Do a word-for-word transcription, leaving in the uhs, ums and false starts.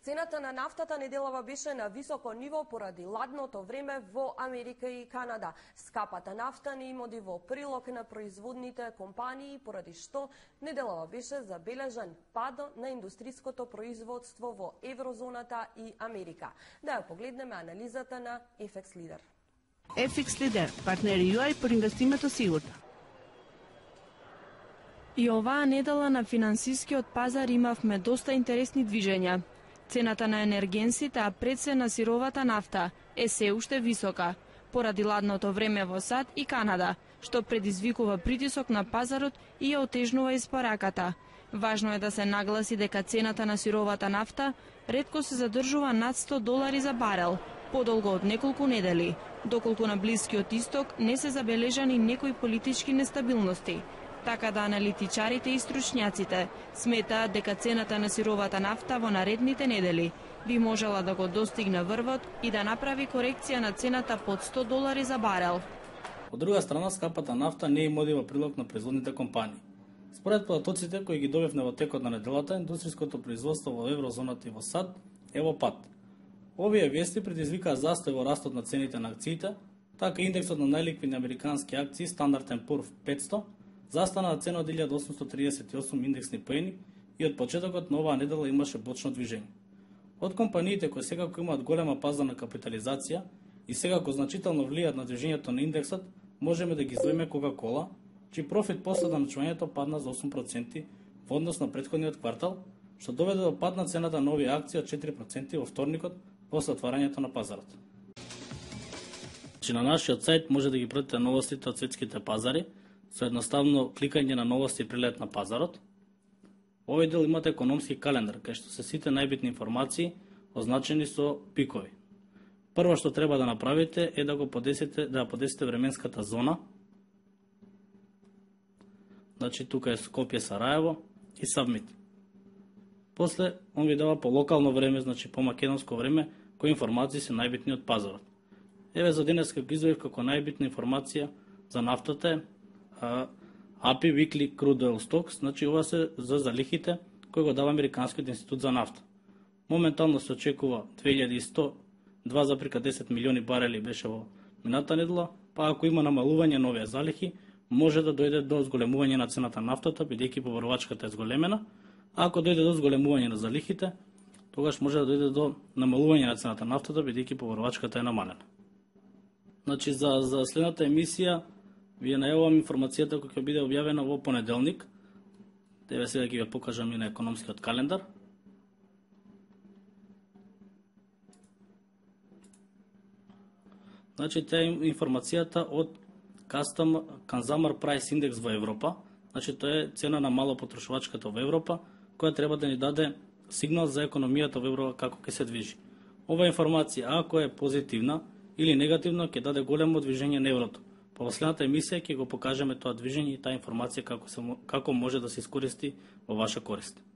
Цената на нафтата неделава беше на високо ниво поради ладното време во Америка и Канада. Скапата нафта не им оди во прилог на производните компании, поради што неделава беше забележан пад на индустриското производство во еврозоната и Америка. Да ја погледнеме анализата на Еф Екс Лидер. Еф Екс Лидер, партнери Ю Ај по инвестимето сигурно. И оваа недела на финансискиот пазар имавме доста интересни движења. Цената на енергенсите, а пред се на сировата нафта, е се уште висока, поради ладното време во САД и Канада, што предизвикува притисок на пазарот и ја отежнува испораката. Важно е да се нагласи дека цената на сировата нафта ретко се задржува над сто долари за барел, подолго од неколку недели, доколку на Блискиот Исток не се забележани некои политички нестабилности. Така да аналитичарите и стручњаците сметаат дека цената на сировата нафта во наредните недели би можела да го достигне врвот и да направи корекција на цената под сто долари за барел. Од друга страна, скапата нафта не им оди во прилог на производните компании. Според податоците кои ги добивме во текот на неделата, индустриското производство во еврозоната и во САД е во пат. Овие вести предизвикаа застој во растот на цените на акциите, така индексот на најликвидни американски акции Standard енд Poor's петсто застана на цена од илјада осумстотини триесет и осум индексни поени и од почетокот на оваа недела имаше бочно движење. Од компаниите кои секако имаат голема пазарна капитализација и секако значително влијаат на движењето на индексот, можеме да ги издвоиме Кока-Кола, чиј профит после даначувањето падна за осум проценти во однос на претходниот квартал, што доведе до пад на цената на овие акции од четири проценти во вторникот после отварањето на пазарот. Че на нашиот сајт може да ги пратите новостите од светските пазари со едноставно кликање на новости и прилет на пазарот. Овој дел имате економски календар, кај што се сите најбитни информации означени со пикови. Прво што треба да направите е да го подесите, да подесите временската зона. Значи тука е Скопје, Сараево и Submit. После он ви дава по локално време, значи по македонско време, кои информации се најбитни од пазарот. Еве за денеска ги извоив како најбитна информација за нафтата е А Пи Weekly Crude Oil Stocks, значи ова се за залихите кои го дава Американскиот институт за нафта. Моментално се очекува две илјади и сто, два запирка десет милиони барели беше во мината недела, па ако има намалување на овие залихи, може да дојде до зголемување на цената на нафтата, бидејќи побарувачката е зголемена, а ако дојде до зголемување на залихите, тогаш може да дојде до намалување на цената на нафтата, бидејќи побарувачката е намалена. Значи за, за следната емисија ви најавувам информацијата која ќе биде објавена во понеделник. Еве сега ќе ви покажам и на економскиот календар. Значи таа информацијата од Custom Consumer Price Index во Европа. Значи тоа е цена на мало потрошувачката во Европа, која треба да ни даде сигнал за економијата во Европа како ќе се движи. Ова информација, ако е позитивна или негативна, ќе даде големо движење на еврото. По последната емисија ќе го покажеме тоа движење и таа информација како, се, како може да се искористи во ваша корист.